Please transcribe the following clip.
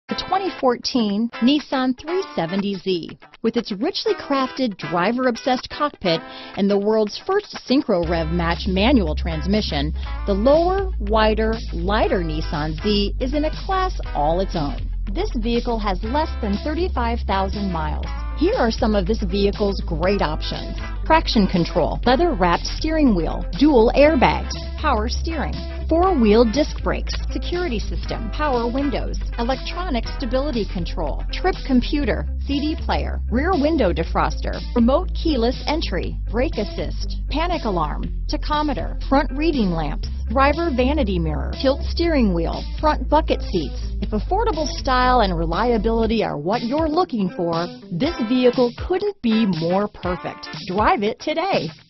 The 2014 Nissan 370Z. With its richly crafted, driver-obsessed cockpit and the world's first synchro-rev match manual transmission, the lower, wider, lighter Nissan Z is in a class all its own. This vehicle has less than 35,000 miles. Here are some of this vehicle's great options: traction control, leather-wrapped steering wheel, dual airbags, power steering, four-wheel disc brakes, security system, power windows, electronic stability control, trip computer, CD player, rear window defroster, remote keyless entry, brake assist, panic alarm, tachometer, front reading lamps, driver vanity mirror, tilt steering wheel, front bucket seats. If affordable style and reliability are what you're looking for, this vehicle couldn't be more perfect. Drive it today.